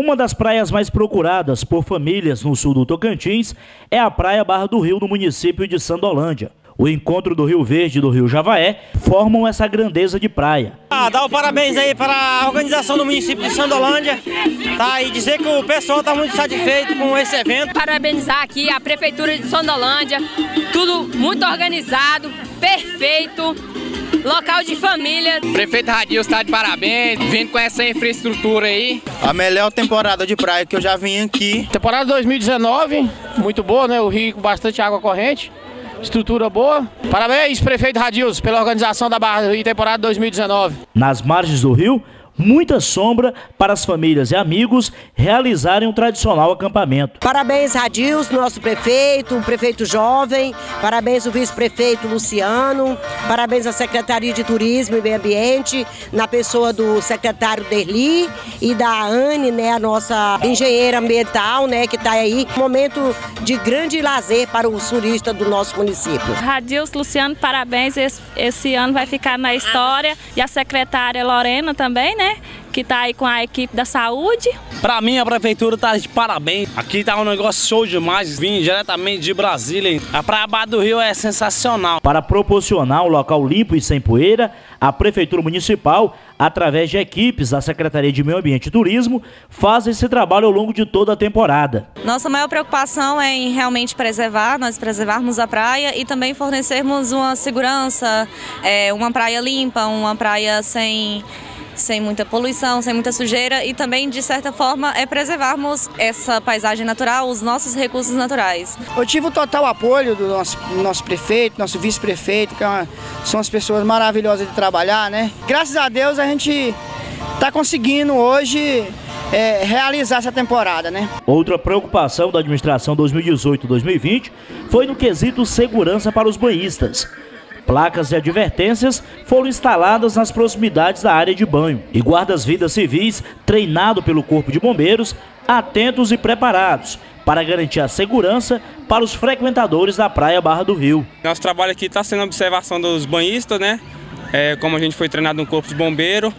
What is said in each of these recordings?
Uma das praias mais procuradas por famílias no sul do Tocantins é a Praia Barra do Rio, no município de Sandolândia. O encontro do Rio Verde e do Rio Javaé formam essa grandeza de praia. Dá o parabéns aí para a organização do município de Sandolândia, tá? E dizer que o pessoal está muito satisfeito com esse evento. Parabenizar aqui a Prefeitura de Sandolândia, tudo muito organizado, perfeito, local de família. O prefeito Radilson está de parabéns, vindo com essa infraestrutura aí. A melhor temporada de praia que eu já vim aqui. Temporada 2019, muito boa, né? O rio com bastante água corrente. Estrutura boa. Parabéns, prefeito Radilson, pela organização da Barra do Rio, temporada 2019. Nas margens do rio, muita sombra para as famílias e amigos realizarem um tradicional acampamento. Parabéns, Radilson, nosso prefeito, um prefeito jovem. Parabéns ao vice-prefeito Luciano. Parabéns à Secretaria de Turismo e Meio Ambiente, na pessoa do secretário Derli e da Anne, né, a nossa engenheira ambiental, né, que está aí. Um momento de grande lazer para os turistas do nosso município. Radilson, Luciano, parabéns. Esse ano vai ficar na história. E a secretária Lorena também, né? Que tá aí com a equipe da saúde. Para mim, a prefeitura tá de parabéns. Aqui tá um negócio show demais. Vim diretamente de Brasília. A Praia Barra do Rio é sensacional. Para proporcionar um local limpo e sem poeira, a Prefeitura Municipal, através de equipes da Secretaria de Meio Ambiente e Turismo, faz esse trabalho ao longo de toda a temporada. Nossa maior preocupação é em realmente nós preservarmos a praia e também fornecermos uma segurança, uma praia limpa, uma praia sem muita poluição, sem muita sujeira e também, de certa forma, preservarmos essa paisagem natural, os nossos recursos naturais. Eu tive o total apoio do nosso prefeito, nosso vice-prefeito, que são as pessoas maravilhosas de trabalhar, né? Graças a Deus a gente está conseguindo hoje realizar essa temporada, né? Outra preocupação da administração 2018-2020 foi no quesito segurança para os banhistas. Placas e advertências foram instaladas nas proximidades da área de banho e guardas-vidas civis, treinado pelo Corpo de Bombeiros, atentos e preparados para garantir a segurança para os frequentadores da Praia Barra do Rio. Nosso trabalho aqui está sendo a observação dos banhistas, né? Como a gente foi treinado no Corpo de Bombeiro,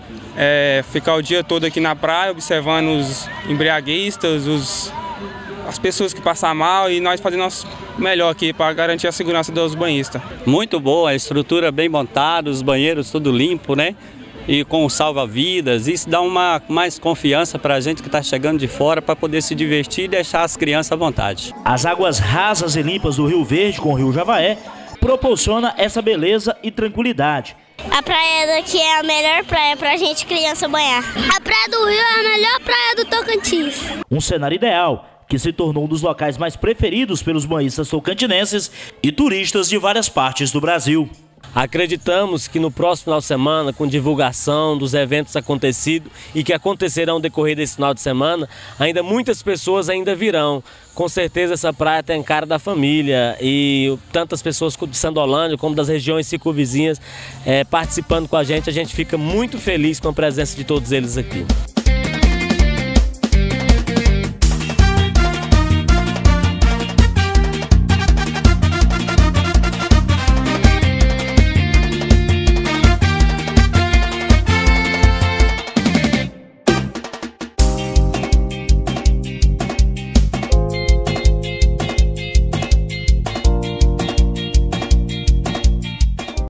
ficar o dia todo aqui na praia, observando os embriaguistas, as pessoas que passam mal e nós fazemos nosso melhor aqui para garantir a segurança dos banhistas. Muito boa, a estrutura bem montada, os banheiros tudo limpo, né? E com salva-vidas, isso dá mais confiança para a gente que está chegando de fora para poder se divertir e deixar as crianças à vontade. As águas rasas e limpas do Rio Verde com o Rio Javaé proporciona essa beleza e tranquilidade. A praia daqui é a melhor praia para a gente criança banhar. A Praia do Rio é a melhor praia do Tocantins. Um cenário ideal que se tornou um dos locais mais preferidos pelos banhistas tocantinenses e turistas de várias partes do Brasil. Acreditamos que no próximo final de semana, com divulgação dos eventos acontecidos e que acontecerão no decorrer desse final de semana, ainda muitas pessoas ainda virão. Com certeza essa praia tem cara da família e tantas pessoas de Sandolândia como das regiões circunvizinhas participando com a gente fica muito feliz com a presença de todos eles aqui.